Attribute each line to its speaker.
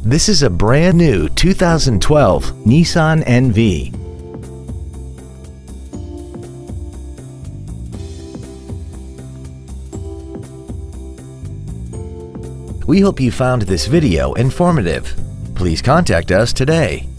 Speaker 1: This is a brand new 2012 Nissan NV. We hope you found this video informative. Please contact us today.